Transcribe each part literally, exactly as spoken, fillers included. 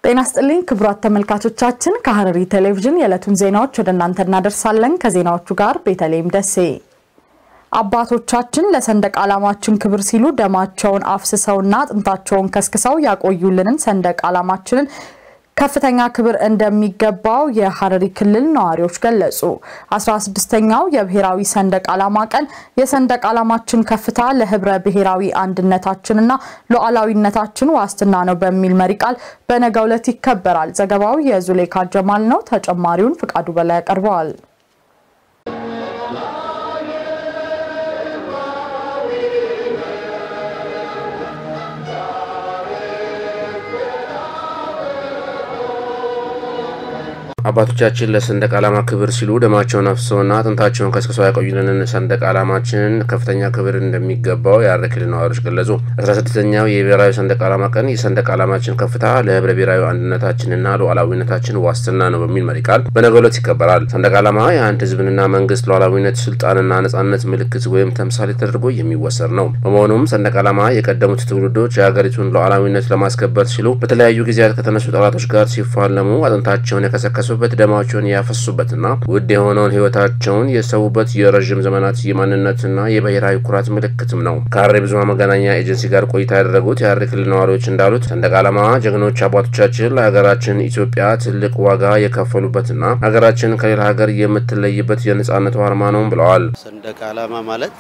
ጤና ይስጥልኝ ክቡራት ተመልካቾቻችን ከሐረሪ ቴሌቪዥን የዕለቱን ዜናዎች ወደ እናንተ እናደርሳለን ከዜናዎቹ ጋር ቤተልሔም ደሴ አባቶቻችን ለሰንደቅ ዓላማችን ክብር ሲሉ ደማቸውን አፍስሰውና አጥንታቸውን ከስክሰው ያቆዩልንን ሰንደቅ ዓላማችንን ከፍተኛ ክብር እንደሚገባው የሐረሪ ክልል ነዋሪዎች ገለጹ አስራ ስድስተኛው የብሔራዊ ሰንደቅ ዓላማ ቀን የሰንደቅ ዓላማችን ከፍታ ለህብረ ብሔራዊ አንድነታችንና ሉዓላዊነታችን ዋስትና ነው በሚል መሪ ቃል በነገው ዕለት ይከበራል ዘገባው የዙሌካ ጀማል ነው ተጨማሪውን ፍቃዱ በላይ ያቀርባል አባቶቻችን ለሰንደቅ ዓላማ ክብር ሲሉ ደማቸውን አፍስሰውና አጥንታቸውን ከስክሰው ያቆዩልን ሰንደቅ ዓላማችን ከፍተኛ ክብር እንደሚገባው የሐረሪ ክልል ነዋሪዎች ገለጹ አስራ ስድስተኛው የብሔራዊ ሰንደቅ ዓላማ ቀን የሰንደቅ ዓላማችን ከፍታ ለህብረ ብሔራዊ አንድነታችንና ሉዓላዊነታችን ዋስትና ነው በሚል መሪ ቃል በነገው ዕለት ይከበራል ሰንደቅ ዓላማ የአንድ ህዝብና መንግስት ሉዓላዊነት ስልጣንና ነጻነት ምልክት ወይም ተምሳሌ ተደርጎ የሚወሰድ ነው በመሆኑም ሰንደቅ ዓላማ የቀደሙት ትውልዶች የሀገሪቱን ሉዓላዊነት ለማስከበር ሲሉ በተለያዩ ጊዜያት ከተነሱ ጠላቶች ጋር ሲፋለሙ አጥንታቸውን የከሰከሱ በደማቸውን ያፈሱበትና ውድ የሆነውን ህይወታቸውን የሰውበት የረጅም ዘመናት የማንነትና የብሔራዊ ኩራት ምልክትም ነው ከሐረሪ ብዙሃን መገናኛ ኤጀንሲ ጋር ቆይታ ያደረጉት የሐረሪ ክልል ነዋሪዎች እንዳሉት ሰንደቅ ዓላማ ጀግኖች አባቶቻችን ለሀገራችን ኢትዮጵያ ትልቅ ዋጋ የከፈሉበትና ሀገራችን ከሌላ ሀገር የምትለይበት የነጻነት አርማ ነው ብለዋል ሰንደቅ ዓላማ ማለት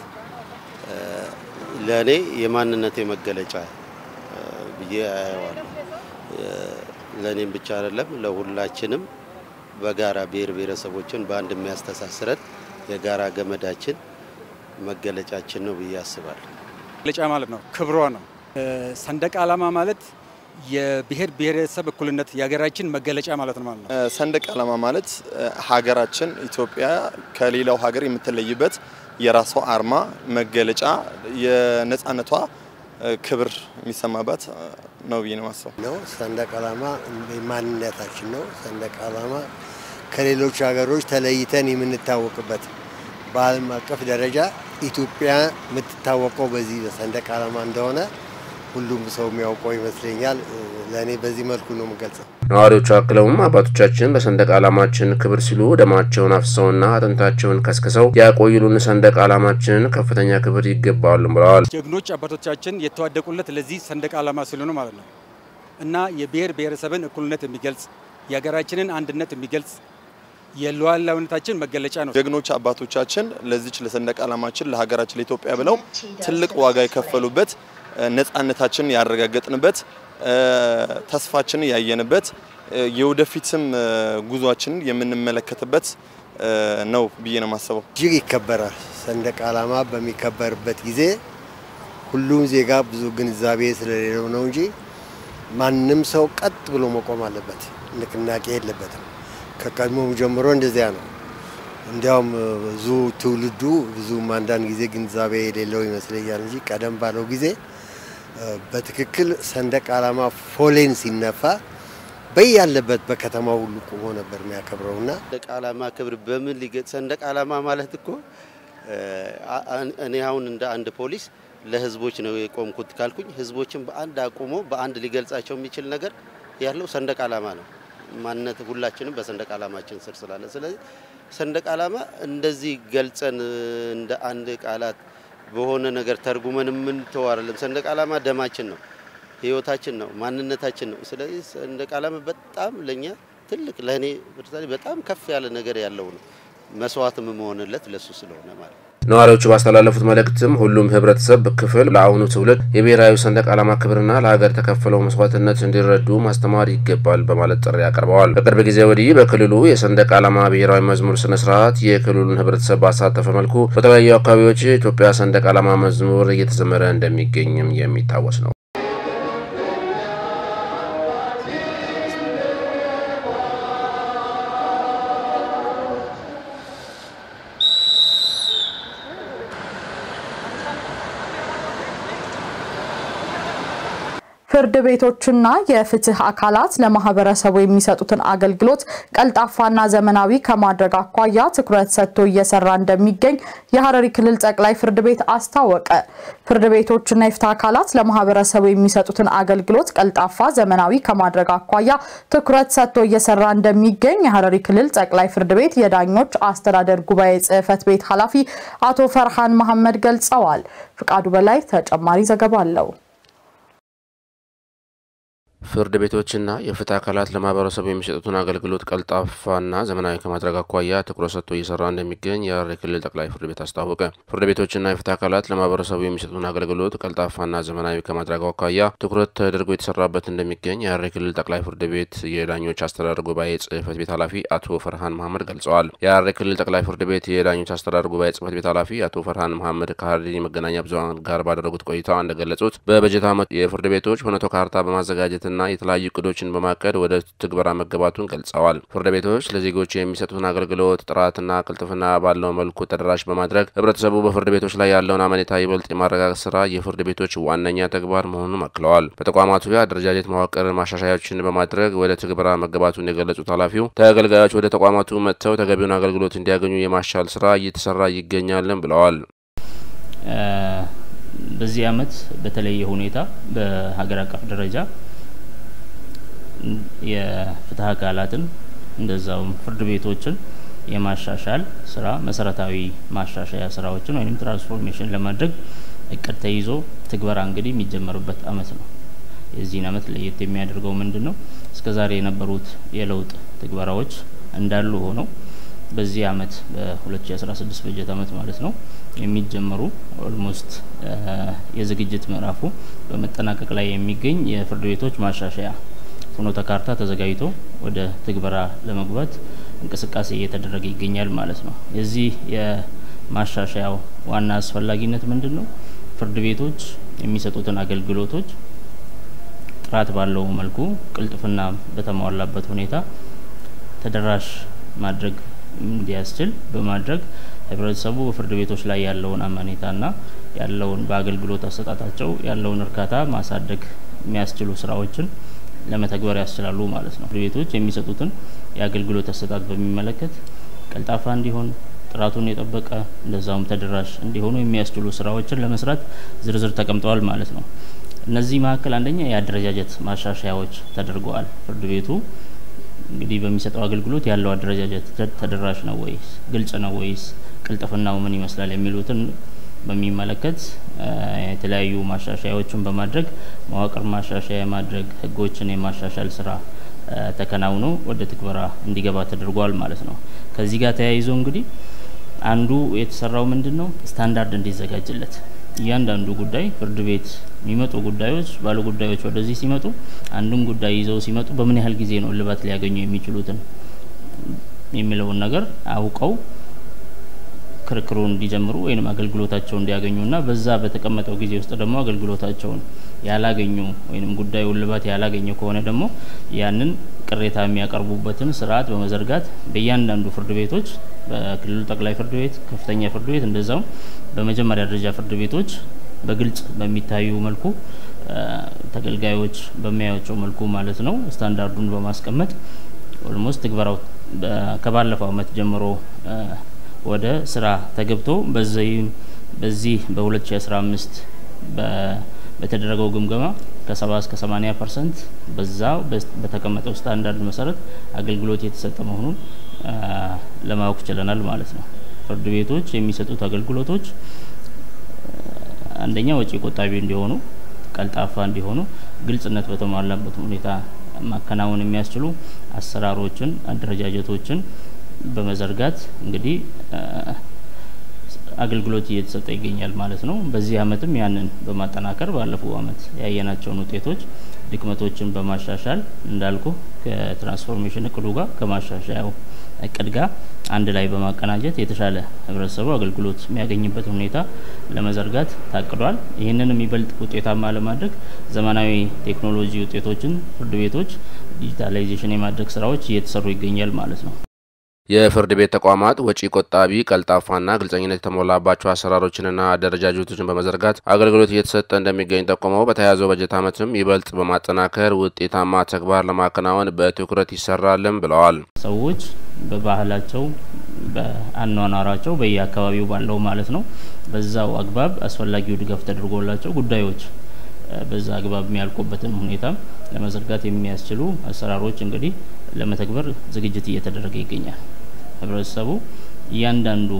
ለኔ የማንነቴ መገለጫ በየአይዋል ለኔም ብቻ አይደለም ለሁላችንም በጋራ ብሔር ብሔረሰቦችን በአንድ የሚያስተሳስረን የጋራ ገመዳችን መገለጫችን ነው በያስባል ለጫ ማለት ነው ክብሯ ነው ሰንደቅ ዓላማ ማለት የብሔር ብሔረሰብ እኩልነት የሀገራችን መገለጫ ማለት ነው ማለት ነው ሰንደቅ ዓላማ ማለት ሀገራችን ኢትዮጵያ ከሌላው ሀገር የምትለይበት የራሷ አርማ መገለጫ የነጻነቷ ክብር የሚሰማበት ነው በየነማሰው ነው ሰንደቅ ዓላማ ማንነታችን ነው ሰንደቅ ዓላማ ከሌሎች ሀገሮች ተለይተን የምንታወቅበት በዓለም አቀፍ ደረጃ ኢትዮጵያ የምትታወቀው በዚህ በሰንደቅ ዓላማ እንደሆነ ሁሉም ሰው የሚያውቀው ይመስለኛል ለኔ በዚህ መልኩ ነው የምገልጸው ነዋሪዎቹ አክለውም አባቶቻችን ለሰንደቅ ዓላማችን ክብር ሲሉ ደማቸውን አፍስሰውና አጥንታቸውን ከስክሰው ያቆዩልን ሰንደቅ ዓላማችን ከፍተኛ ክብር ይገባዋል ብለዋል ጀግኖች አባቶቻችን የተዋደቁለት ለዚህ ሰንደቅ ዓላማ ሲሉ ነው ማለት ነው እና የብሔር ብሔረሰብን እኩልነት የሚገልጽ የሀገራችንን አንድነት የሚገልጽ የሉዓላዊነታችን መገለጫ ነው ጀግኖች አባቶቻችን ለዚች ለሰንደቅ ዓላማችን ለሀገራችን ለኢትዮጵያ ብለው ትልቅ ዋጋ የከፈሉበት ነጻነታችንን ያረጋግጥንበት ተስፋችንን ያየንበት የወደፊትም ጉዟችንን የምንመለከትበት ነው ብዬ ነው ማሰበው እጅግ ይከበራል ሰንደቅ ዓላማ በሚከበርበት ጊዜ ሁሉም ዜጋ ብዙ ግንዛቤ ስለሌለው ነው እንጂ ማንንም ሰው ቀጥ ብሎ መቆም አለበት ንቅናቄ የለበትም ከቀድሞ ጀምሮ እንደዚያ ነው እንዲያውም ብዙ ትውልዱ ብዙ ማንዳን ጊዜ ግንዛቤ የሌለው ይመስለኛል እንጂ ቀደም ባለው ጊዜ በትክክል ሰንደቅ ዓላማ ፎሌን ሲነፋ በያለበት በከተማው ሁሉ ቆሞ ነበር የሚያከብረውና ሰንደቅ ዓላማ ክብር በምን ሊገጽ ሰንደቅ ዓላማ ማለት እኮ እኔ አሁን እንደ አንድ ፖሊስ ለህዝቦች ነው የቆምኩት ካልኩኝ ህዝቦችን በአንድ አቆሞ በአንድ ሊገልጻቸው የሚችል ነገር ያለው ሰንደቅ ዓላማ ነው ማንነት ሁላችንም በሰንደቅ ዓላማችን ስር ስላለ ስለዚህ ሰንደቅ ዓላማ እንደዚህ ገልጸን እንደ አንድ ቃላት በሆነ ነገር ተርጉመን ምን ተዋረለም ሰንደቅ ዓላማ ደማችን ነው ህይወታችን ነው ማንነታችን ነው ስለዚህ ሰንደቅ ዓላማ በጣም ለኛ ትልቅ ለኔ በጣም ከፍ ያለ ነገር ያለው ነው መስዋዕትም መሆንለት ለሱ ስለሆነ ማለት ነዋሪዎቹ ባስተላለፉት መልእክትም ሁሉም ህብረተሰብ ክፍል ለአሁኑ ትውልድ የብሔራዊ ሰንደቅ ዓላማ ክብርና ለሀገር ተከፈለው መስዋዕትነት እንዲረዱ ማስተማር ይገባል በማለት ጥሪ ያቀርበዋል በቅርብ ጊዜ ወዲህ በክልሉ የሰንደቅ ዓላማ ብሔራዊ መዝሙር ስነ ስርዓት የክልሉን ህብረተሰብ ባሳተፈ መልኩ በተለያዩ አካባቢዎች ኢትዮጵያ ሰንደቅ ዓላማ መዝሙር እየተዘመረ እንደሚገኝም የሚታወስ ነው ፍርድ ቤቶችና የፍትህ አካላት ለማህበረሰቡ የሚሰጡትን አገልግሎት ቀልጣፋና ዘመናዊ ከማድረግ አኳያ ትኩረት ሰጥቶ እየሰራ እንደሚገኝ የሐረሪ ክልል ጠቅላይ ፍርድ ቤት አስታወቀ። ፍርድ ቤቶችና የፍትህ አካላት ለማህበረሰቡ የሚሰጡትን አገልግሎት ቀልጣፋ ዘመናዊ ከማድረግ አኳያ ትኩረት ሰጥቶ እየሰራ እንደሚገኝ የሐረሪ ክልል ጠቅላይ ፍርድ ቤት የዳኞች አስተዳደር ጉባኤ ጽህፈት ቤት ኃላፊ አቶ ፈርሃን መሐመድ ገልጸዋል። ፍቃዱ በላይ ተጨማሪ ዘገባ አለው። ፍርድ ቤቶችና የፍትህ አካላት ለማህበረሰቡ የሚሰጡትን አገልግሎት ቀልጣፋና ዘመናዊ ከማድረግ አኳያ ትኩረት ሰጥቶ እየሰራ እንደሚገኝ የሐረሪ ክልል ጠቅላይ ፍርድ ቤት አስታወቀ። ፍርድ ቤቶችና የፍትህ አካላት ለማህበረሰቡ የሚሰጡትን አገልግሎት ቀልጣፋና ዘመናዊ ከማድረግ አኳያ ትኩረት ተደርጎ የተሰራበት እንደሚገኝ የሐረሪ ክልል ጠቅላይ ፍርድ ቤት የዳኞች አስተዳደር ጉባኤ ጽህፈት ቤት ኃላፊ አቶ ፈርሃን መሐመድ ገልጸዋል። የሐረሪ ክልል ጠቅላይ ፍርድ ቤት የዳኞች አስተዳደር ጉባኤ ጽህፈት ቤት ኃላፊ አቶ ፈርሃን መሐመድ ከሐረሪ መገናኛ ብዙሃን ጋር ባደረጉት ቆይታ እንደገለጹት በበጀት ዓመት የፍርድ ቤቶች ፍኖተ ካርታ በማዘጋጀት እና የተለያዩ ቅዶችን በማቀድ ወደ ትግበራ መገባቱን ገልጸዋል። ፍርድ ቤቶች ለዜጎች የሚሰጡትን አገልግሎት ጥራትና ቅልጥፍና ባለው መልኩ ተደራሽ በማድረግ ህብረተሰቡ በፍርድ ቤቶች ላይ ያለውን አመኔታ ይበልጥ የማረጋገጥ ስራ የፍርድ ቤቶች ዋነኛ ተግባር መሆኑን አክለዋል። በተቋማቱ የአደረጃጀት መዋቅር ማሻሻያዎችን በማድረግ ወደ ትግበራ መገባቱን የገለጹት ኃላፊው ተገልጋዮች ወደ ተቋማቱ መጥተው ተገቢውን አገልግሎት እንዲያገኙ የማሻል ስራ እየተሰራ ይገኛልን ብለዋል። በዚህ አመት በተለየ ሁኔታ በሀገር አቀፍ ደረጃ የፍትህ አካላትን እንደዛውም ፍርድ ቤቶችን የማሻሻል ስራ መሰረታዊ ማሻሻያ ስራዎችን ወይንም ትራንስፎርሜሽን ለማድረግ እቅድ ተይዞ ትግበራ እንግዲህ የሚጀመርበት አመት ነው። የዚህ አመት ለየት የሚያደርገው ምንድነው? እስከዛሬ የነበሩት የለውጥ ትግበራዎች እንዳሉ ሆነው በዚህ አመት በ2016 በጀት አመት ማለት ነው የሚጀመሩ ኦልሞስት የዝግጅት ምዕራፉ በመጠናቀቅ ላይ የሚገኝ የፍርድ ቤቶች ማሻሻያ ፍኖተ ካርታ ተዘጋጅቶ ወደ ትግበራ ለመግባት እንቅስቃሴ እየተደረገ ይገኛል ማለት ነው። የዚህ የማሻሻያው ዋና አስፈላጊነት ምንድነው? ፍርድ ቤቶች የሚሰጡትን አገልግሎቶች ጥራት ባለው መልኩ ቅልጥፍና በተሟላበት ሁኔታ ተደራሽ ማድረግ እንዲያስችል በማድረግ ህብረተሰቡ በፍርድ ቤቶች ላይ ያለውን አማኔታና ያለውን በአገልግሎት አሰጣጣቸው ያለውን እርካታ ማሳደግ የሚያስችሉ ስራዎችን ለመተግበር ያስችላሉ ማለት ነው። ፍርድ ቤቶች የሚሰጡትን የአገልግሎት አሰጣጥ በሚመለከት ቀልጣፋ እንዲሆን ጥራቱን የጠበቀ እንደዛውም ተደራሽ እንዲሆኑ የሚያስችሉ ስራዎችን ለመስራት ዝርዝር ተቀምጠዋል ማለት ነው። እነዚህ መካከል አንደኛ የአደረጃጀት ማሻሻያዎች ተደርገዋል። ፍርድ ቤቱ እንግዲህ በሚሰጠው አገልግሎት ያለው አደረጃጀት ተደራሽ ነው ወይስ ግልጽ ነው ወይስ ቅልጥፍናው ምን ይመስላል የሚሉትን በሚመለከት የተለያዩ ማሻሻያዎችን በማድረግ መዋቅር ማሻሻያ ማድረግ ህጎችን የማሻሻል ስራ ተከናውኖ ወደ ትግበራ እንዲገባ ተደርጓል ማለት ነው። ከዚህ ጋር ተያይዞ እንግዲህ አንዱ የተሰራው ምንድነው? ስታንዳርድ እንዲዘጋጅለት እያንዳንዱ ጉዳይ ፍርድ ቤት የሚመጡ ጉዳዮች ባለ ጉዳዮች ወደዚህ ሲመጡ አንዱን ጉዳይ ይዘው ሲመጡ በምን ያህል ጊዜ ነው ልባት ሊያገኙ የሚችሉትን የሚለውን ነገር አውቀው ክርክሩን እንዲጀምሩ ወይንም አገልግሎታቸውን እንዲያገኙና በዛ በተቀመጠው ጊዜ ውስጥ ደግሞ አገልግሎታቸውን ያላገኙ ወይንም ጉዳዩ ልባት ያላገኙ ከሆነ ደግሞ ያንን ቅሬታ የሚያቀርቡበትን ስርዓት በመዘርጋት በእያንዳንዱ ፍርድ ቤቶች በክልሉ ጠቅላይ ፍርድ ቤት ከፍተኛ ፍርድ ቤት እንደዛው በመጀመሪያ ደረጃ ፍርድ ቤቶች በግልጽ በሚታዩ መልኩ ተገልጋዮች በሚያዩቸው መልኩ ማለት ነው ስታንዳርዱን በማስቀመጥ ኦልሞስት ትግበራው ከባለፈው አመት ጀምሮ ወደ ስራ ተገብቶ በዚህ በዚህ በ2015 በተደረገው ግምገማ ከሰባ እስከ ሰማኒያ ፐርሰንት በዛው በተቀመጠው ስታንዳርድ መሰረት አገልግሎት የተሰጠ መሆኑን ለማወቅ ችለናል ማለት ነው። ፍርድ ቤቶች የሚሰጡት አገልግሎቶች አንደኛ ወጪ ቆጣቢ እንዲሆኑ ቀልጣፋ እንዲሆኑ ግልጽነት በተሟላበት ሁኔታ ማከናወን የሚያስችሉ አሰራሮችን አደረጃጀቶችን በመዘርጋት እንግዲህ አገልግሎት እየተሰጠ ይገኛል ማለት ነው። በዚህ አመትም ያንን በማጠናከር ባለፈው አመት ያየናቸውን ውጤቶች ድክመቶችን በማሻሻል እንዳልኩ ከትራንስፎርሜሽን እቅዱ ጋር ከማሻሻያው እቅድ ጋር አንድ ላይ በማቀናጀት የተሻለ ህብረተሰቡ አገልግሎት የሚያገኝበት ሁኔታ ለመዘርጋት ታቅዷል። ይህንን የሚበልጥ ውጤታማ ለማድረግ ዘመናዊ ቴክኖሎጂ ውጤቶችን ፍርድ ቤቶች ዲጂታላይዜሽን የማድረግ ስራዎች እየተሰሩ ይገኛል ማለት ነው። የፍርድ ቤት ተቋማት ወጪ ቆጣቢ ቀልጣፋና ግልጸኝነት የተሞላባቸው አሰራሮችንና አደረጃጀቶችን በመዘርጋት አገልግሎት እየተሰጠ እንደሚገኝ ጠቁመው በተያያዘው በጀት ዓመትም ይበልጥ በማጠናከር ውጤታማ ተግባር ለማከናወን በትኩረት ይሰራልም ብለዋል። ሰዎች በባህላቸው በአኗኗራቸው በየአካባቢው ባለው ማለት ነው በዛው አግባብ አስፈላጊው ድጋፍ ተደርጎላቸው ጉዳዮች በዛ አግባብ የሚያልቁበትን ሁኔታ ለመዘርጋት የሚያስችሉ አሰራሮች እንግዲህ ለመተግበር ዝግጅት እየተደረገ ይገኛል። ህብረተሰቡ እያንዳንዱ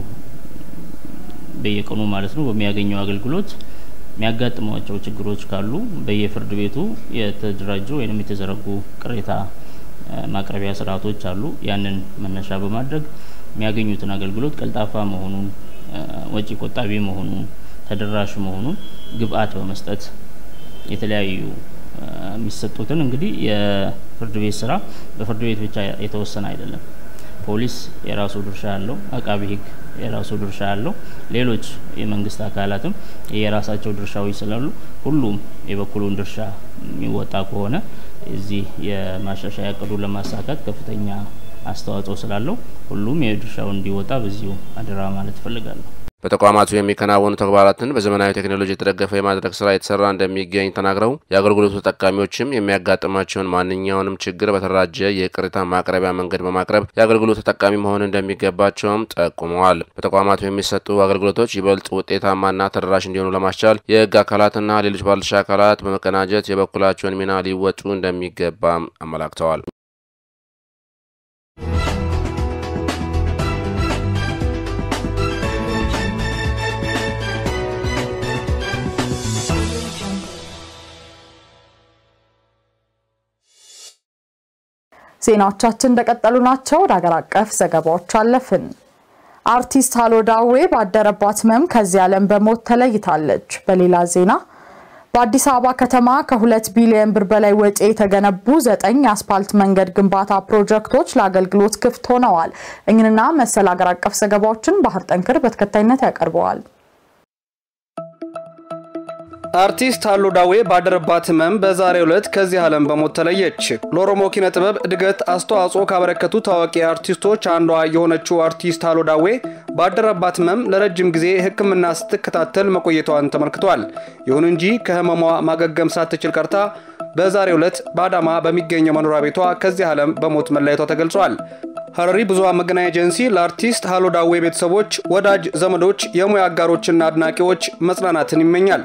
በየቀኑ ማለት ነው በሚያገኘው አገልግሎት የሚያጋጥሟቸው ችግሮች ካሉ በየፍርድ ቤቱ የተደራጁ ወይንም የተዘረጉ ቅሬታ ማቅረቢያ ስርዓቶች አሉ። ያንን መነሻ በማድረግ የሚያገኙትን አገልግሎት ቀልጣፋ መሆኑን ወጪ ቆጣቢ መሆኑን ተደራሽ መሆኑን ግብአት በመስጠት የተለያዩ የሚሰጡትን እንግዲህ የፍርድ ቤት ስራ በፍርድ ቤት ብቻ የተወሰነ አይደለም። ፖሊስ የራሱ ድርሻ አለው፣ አቃቢ ህግ የራሱ ድርሻ አለው፣ ሌሎች የመንግስት አካላትም የራሳቸው ድርሻዎች ስላሉ ሁሉም የበኩሉን ድርሻ የሚወጣ ከሆነ እዚህ የማሻሻያ እቅዱን ለማሳካት ከፍተኛ አስተዋጽኦ ስላለው ሁሉም የድርሻውን እንዲወጣ በዚሁ አደራ ማለት ፈልጋለሁ። በተቋማቱ የሚከናወኑ ተግባራትን በዘመናዊ ቴክኖሎጂ የተደገፈ የማድረግ ስራ የተሰራ እንደሚገኝ ተናግረው የአገልግሎቱ ተጠቃሚዎችም የሚያጋጥማቸውን ማንኛውንም ችግር በተደራጀ የቅሬታ ማቅረቢያ መንገድ በማቅረብ የአገልግሎቱ ተጠቃሚ መሆን እንደሚገባቸውም ጠቁመዋል። በተቋማቱ የሚሰጡ አገልግሎቶች ይበልጥ ውጤታማና ተደራሽ እንዲሆኑ ለማስቻል የህግ አካላትና ሌሎች ባለድርሻ አካላት በመቀናጀት የበኩላቸውን ሚና ሊወጡ እንደሚገባም አመላክተዋል። ዜናዎቻችን እንደቀጠሉ ናቸው። ወደ ሀገር አቀፍ ዘገባዎች አለፍን። አርቲስት ሃሎ ዳዌ ባደረባት ህመም ከዚህ ዓለም በሞት ተለይታለች። በሌላ ዜና በአዲስ አበባ ከተማ ከሁለት ቢሊዮን ብር በላይ ወጪ የተገነቡ ዘጠኝ አስፓልት መንገድ ግንባታ ፕሮጀክቶች ለአገልግሎት ክፍት ሆነዋል። እኛና መሰል ሀገር አቀፍ ዘገባዎችን ባህር ጠንክር በተከታይነት ያቀርበዋል። አርቲስት ሃሎ ዳዌ ባደረባት ህመም በዛሬው ዕለት ከዚህ ዓለም በሞት ተለየች። ለኦሮሞ ኪነ ጥበብ እድገት አስተዋጽኦ ካበረከቱ ታዋቂ አርቲስቶች አንዷ የሆነችው አርቲስት ሃሎ ዳዌ ባደረባት ህመም ለረጅም ጊዜ ህክምና ስትከታተል መቆየቷን ተመልክቷል። ይሁን እንጂ ከህመሟ ማገገም ሳትችል ቀርታ በዛሬው ዕለት በአዳማ በሚገኘው መኖሪያ ቤቷ ከዚህ ዓለም በሞት መለየቷ ተገልጿል። ሐረሪ ብዙሃን መገናኛ ኤጀንሲ ለአርቲስት ሃሎ ዳዌ ቤተሰቦች፣ ወዳጅ ዘመዶች፣ የሙያ አጋሮችና አድናቂዎች መጽናናትን ይመኛል።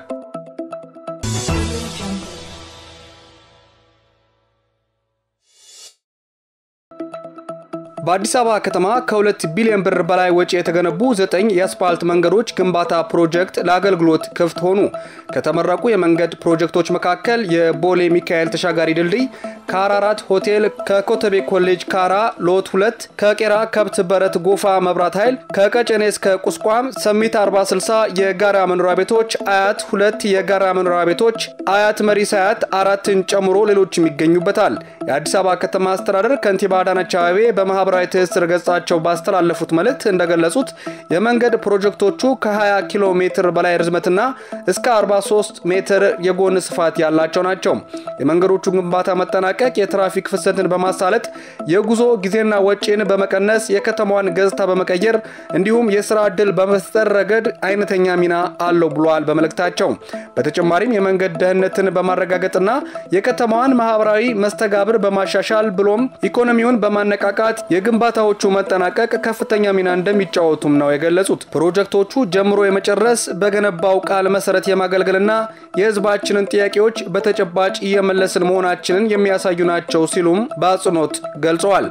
በአዲስ አበባ ከተማ ከሁለት ቢሊዮን ብር በላይ ወጪ የተገነቡ ዘጠኝ የአስፓልት መንገዶች ግንባታ ፕሮጀክት ለአገልግሎት ክፍት ሆኑ። ከተመረቁ የመንገድ ፕሮጀክቶች መካከል የቦሌ ሚካኤል ተሻጋሪ ድልድይ፣ ካራራት ሆቴል፣ ከኮተቤ ኮሌጅ ካራ ሎት ሁለት፣ ከቄራ ከብት በረት ጎፋ መብራት ኃይል፣ ከቀጨኔ እስከ ቁስቋም ሰሚት አርባ ስልሳ የጋራ መኖሪያ ቤቶች፣ አያት ሁለት የጋራ መኖሪያ ቤቶች፣ አያት መሪሳ አያት አራትን ጨምሮ ሌሎችም ይገኙበታል። የአዲስ አበባ ከተማ አስተዳደር ከንቲባ አዳነች አቤቤ በማህበራዊ ትስስር ገጻቸው ባስተላለፉት መልእክት እንደገለጹት የመንገድ ፕሮጀክቶቹ ከ20 ኪሎ ሜትር በላይ ርዝመትና እስከ አርባ ሶስት ሜትር የጎን ስፋት ያላቸው ናቸው። የመንገዶቹ ግንባታ መጠናቀቅ የትራፊክ ፍሰትን በማሳለጥ የጉዞ ጊዜና ወጪን በመቀነስ የከተማዋን ገጽታ በመቀየር እንዲሁም የሥራ ዕድል በመፍጠር ረገድ አይነተኛ ሚና አለው ብለዋል በመልእክታቸው። በተጨማሪም የመንገድ ደህንነትን በማረጋገጥና የከተማዋን ማህበራዊ መስተጋብር በማሻሻል ብሎም ኢኮኖሚውን በማነቃቃት የግንባታዎቹ መጠናቀቅ ከፍተኛ ሚና እንደሚጫወቱም ነው የገለጹት። ፕሮጀክቶቹ ጀምሮ የመጨረስ በገነባው ቃል መሰረት የማገልገልና የህዝባችንን ጥያቄዎች በተጨባጭ እየመለስን መሆናችንን የሚያሳዩ ናቸው ሲሉም በአጽንኦት ገልጸዋል።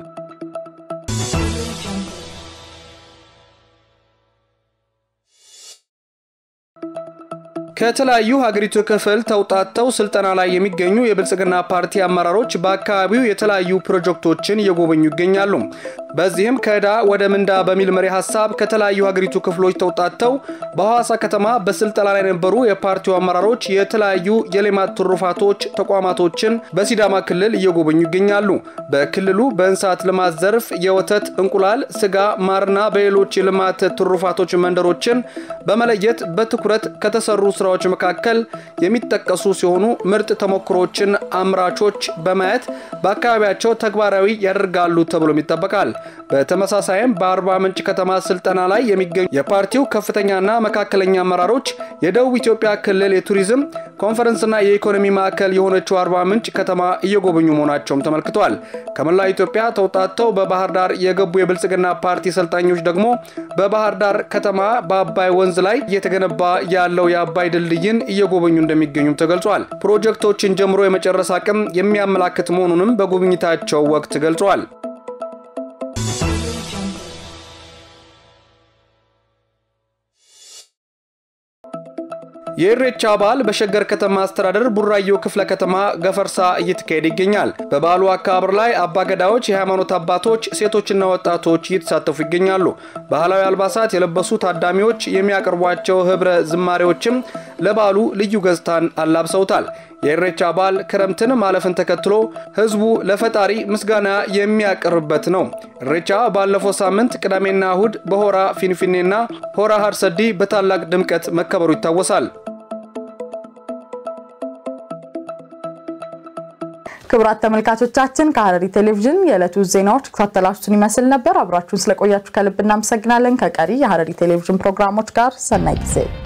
ከተለያዩ ሀገሪቱ ክፍል ተውጣጣው ስልጠና ላይ የሚገኙ የብልጽግና ፓርቲ አመራሮች በአካባቢው የተለያዩ ፕሮጀክቶችን እየጎበኙ ይገኛሉ። በዚህም ከዳ ወደ ምንዳ በሚል መሪ ሐሳብ ከተለያዩ ሀገሪቱ ክፍሎች ተውጣጣው በሐዋሳ ከተማ በስልጠና ላይ የነበሩ የፓርቲው አመራሮች የተለያዩ የሌማት ትሩፋቶች ተቋማቶችን በሲዳማ ክልል እየጎበኙ ይገኛሉ። በክልሉ በእንስሳት ልማት ዘርፍ የወተት፣ እንቁላል፣ ስጋ፣ ማርና በሌሎች የልማት ትሩፋቶች መንደሮችን በመለየት በትኩረት ከተሰሩ ስራዎች ስራዎች መካከል የሚጠቀሱ ሲሆኑ ምርጥ ተሞክሮችን አምራቾች በማየት በአካባቢያቸው ተግባራዊ ያደርጋሉ ተብሎ ይጠበቃል። በተመሳሳይም በአርባ ምንጭ ከተማ ስልጠና ላይ የሚገኙ የፓርቲው ከፍተኛና መካከለኛ አመራሮች የደቡብ ኢትዮጵያ ክልል የቱሪዝም ኮንፈረንስና የኢኮኖሚ ማዕከል የሆነችው አርባ ምንጭ ከተማ እየጎበኙ መሆናቸውም ተመልክቷል። ከመላው ኢትዮጵያ ተውጣጥተው በባህር ዳር የገቡ የብልጽግና ፓርቲ ሰልጣኞች ደግሞ በባህር ዳር ከተማ በአባይ ወንዝ ላይ እየተገነባ ያለው የአባይ ድልድይን እየጎበኙ እንደሚገኙም ተገልጿል። ፕሮጀክቶችን ጀምሮ የመጨረስ አቅም የሚያመላክት መሆኑንም በጉብኝታቸው ወቅት ገልጿል። የኢሬቻ በዓል በሸገር ከተማ አስተዳደር ቡራዮ ክፍለ ከተማ ገፈርሳ እየተካሄደ ይገኛል። በበዓሉ አከባበር ላይ አባገዳዎች፣ የሃይማኖት አባቶች፣ ሴቶችና ወጣቶች እየተሳተፉ ይገኛሉ። ባህላዊ አልባሳት የለበሱ ታዳሚዎች የሚያቀርቧቸው ህብረ ዝማሬዎችም ለበዓሉ ልዩ ገጽታን አላብሰውታል። የኢሬቻ በዓል ክረምትን ማለፍን ተከትሎ ህዝቡ ለፈጣሪ ምስጋና የሚያቀርብበት ነው። ኢሬቻ ባለፈው ሳምንት ቅዳሜና እሁድ በሆራ ፊንፊኔና ሆራ ሀርሰዲ በታላቅ ድምቀት መከበሩ ይታወሳል። ክቡራት ተመልካቾቻችን ከሐረሪ ቴሌቪዥን የዕለቱ ዜናዎች ተከታተላችሁን ይመስል ነበር። አብራችሁን ስለቆያችሁ ከልብ እናመሰግናለን። ከቀሪ የሐረሪ ቴሌቪዥን ፕሮግራሞች ጋር ሰናይ ጊዜ